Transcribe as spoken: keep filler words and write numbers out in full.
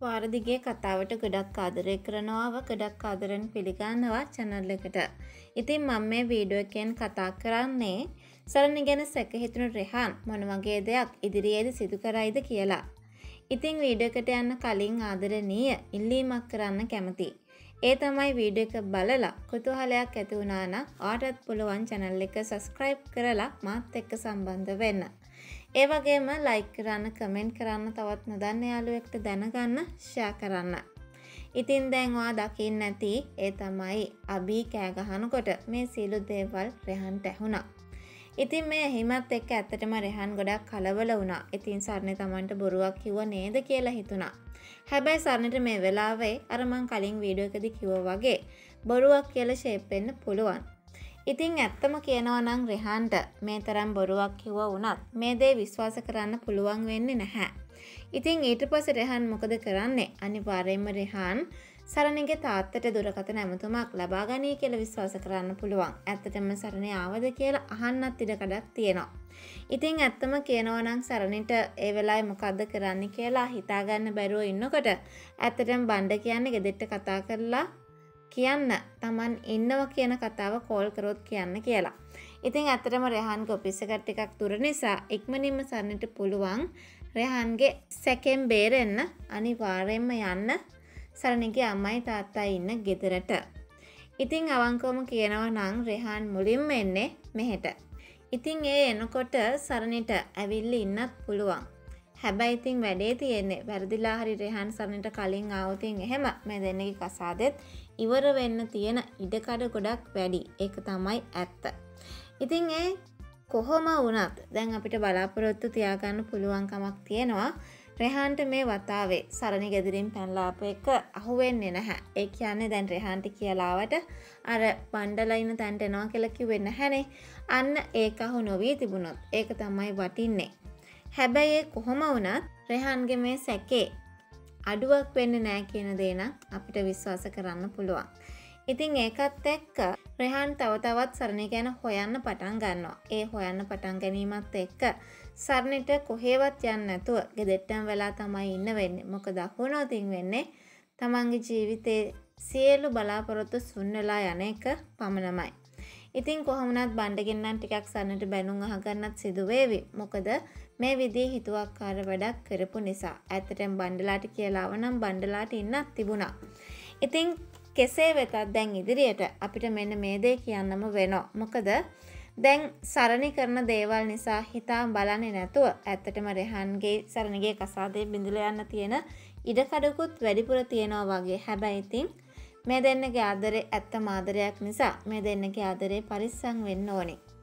පාර දිගේ කතාවට ගොඩක් ආදරය කරනවාව ගොඩක් ආදරෙන් පිළිගන්නවා channel එකට. ඉතින් මම මේ වීඩියෝ එකෙන් කතා කරන්නේ සරණ ගැන සැක හිතුණු රෙහාන් මොන වගේ දෙයක් ඉදිරියේදී සිදු කරයිද කියලා. ඉතින් වීඩියෝ එකට යන්න කලින් ආදරණීය ඉල්ලීමක් කරන්න කැමතියි. ඒ තමයි වීඩියෝ එක බලලා කුතුහලයක් ඇති වුණා නම් ඔයාටත් පුළුවන් channel එක subscribe කරලා මාත් එක්ක සම්බන්ධ වෙන්න. ඒ වගේම like කරන්න, comment කරන්න, තවත් නොදන්න යාළුවෙක්ට දැනගන්න share කරන්න. ඉතින් දැන් ඔයා දකින්න නැති ඒ තමයි අබි කෑ ගහනකොට මේ සියලු දේවල් රෙහන්ට ඇහුණා. ඉතින් මේ හිමත් එක්ක ඇත්තටම රෙහන් ගොඩක් කලබල වුණා. ඉතින් සරණේ Tamanට බොරුවක් කිව්ව නේද කියලා හිතුණා. හැබැයි සරණට මේ වෙලාවේ අර මං කලින් වීඩියෝ එකදී කිව්වා වගේ බොරුවක් කියලා ෂේප් වෙන්න පුළුවන්. ඉතින් ඇත්තම කියනවා නම් රෙහන්ට මේ තරම් බොරුවක් කිව්වා වුණත් මේ දේ විශ්වාස කරන්න පුළුවන් වෙන්නේ නැහැ. ඉතින් ඊට පස්සේ රෙහන් මොකද කරන්නේ? අනිවාර්යයෙන්ම රෙහන් සරණගේ තාත්තට දුරකථන ඇමතුමක් ලබා ගනී කියලා විශ්වාස කරන්න පුළුවන්. ඇත්තටම සරණේ ආවද කියලා අහන්නත් ඉඩකඩක් තියෙනවා. ඉතින් ඇත්තම කියනවා නම් සරණිට ඒ වෙලාවේ මොකද්ද කරන්න කියලා හිතාගන්න බැරුව ඉන්නකොට ඇත්තටම බණ්ඩ කියන්නේ ගෙදරට කතා කරලා කියන්න Taman ඉන්නවා කියන කතාව කෝල් කරොත් කියන්න කියලා. ඉතින් ඇත්තටම රෙහන්ගේ ඔෆිස් එකට ටිකක් දුර නිසා ඉක්මනින්ම සරණට පුළුවන් රෙහන්ගේ සැකෙන් බේරෙන්න අනිවාර්යයෙන්ම යන්න සරණගේ අම්මයි තාත්තයි ඉන්න ගෙදරට. ඉතින් අවංකවම කියනවා නම් රෙහන් මුලින්ම එන්නේ මෙහෙට. ඉතින් ඒ එනකොට සරණට ඇවිල්ලා ඉන්නත් පුළුවන්. හැබැයි ඉතින් වැඩේ තියෙන්නේ වැරදිලා හරි රෙහන් සරණට කලින් ආවොතින් එහෙම මේ දෙන්නගේ කසාදෙත් ඉවර වෙන්න තියෙන ඉඩකඩ ගොඩක් වැඩි. ඒක තමයි ඇත්ත. ඉතින් ඒ කොහොම වුණත් දැන් අපිට බලාපොරොත්තු තියාගන්න පුළුවන් කමක් තියෙනවා. රෙහන්ට මේ වතාවේ සරණි ගෙදරින් පැනලා ආපු එක අහුවෙන්නේ නැහැ. ඒ කියන්නේ දැන් රෙහන්ට කියලාවට අර බණ්ඩලා ඉන්න තැනට එනවා කියලා කිව්වේ නැහනේ. අන්න ඒක අහු නොවී තිබුණොත් ඒක තමයි වටින්නේ. හැබැයි කොහොම වුණත් රෙහන්ගේ මේ සැකේ අඩුවක් වෙන්නේ නැහැ කියන දේ නම් අපිට විශ්වාස කරන්න පුළුවන්. ඉතින් ඒකත් එක්ක රෙහන් තව තවත් සරණ ගැන හොයන්න පටන් ගන්නවා. ඒ හොයන්න පටන් ගැනීමත් එක්ක සරණට කොහෙවත් යන්න නැතුව ගෙදරටම වෙලා තමයි ඉන්න වෙන්නේ. මොකද අහුනොතින් වෙන්නේ තමන්ගේ ජීවිතේ සියලු බලාපොරොත්තු සුන් වෙලා යන එක පමණමයි. ඉතින් කොහොමුණත් බණ්ඩගෙන් නම් ටිකක් සරණට බැනුම් අහගන්නත් සිදු වේවි. මොකද මේ විදිහේ හිතුවක්කාර වැඩක් කරපු නිසා. ඇත්තටම බණ්ඩලාට කියලා වනම් බණ්ඩලාට ඉන්නත් තිබුණා. ඉතින් කෙසේ වෙතත් දැන් ඉදිරියට අපිට මෙන්න මේ දේ කියන්නම වෙනවා. මොකද දැන් සරණි කරන දේවල් නිසා හිතා බලන්නේ නැතුව ඇත්තටම රෙහන්ගේ සරණගේ කසාදේ බිඳලා යන්න තියෙන ඉඩකඩකුත් වැඩිපුර තියෙනවා වගේ. හැබැයි ඉතින් මේ දෙන්නගේ ආදරේ ඇත්තම ආදරයක් නිසා මේ දෙන්නගේ ආදරේ පරිස්සම් වෙන්න ඕනේ.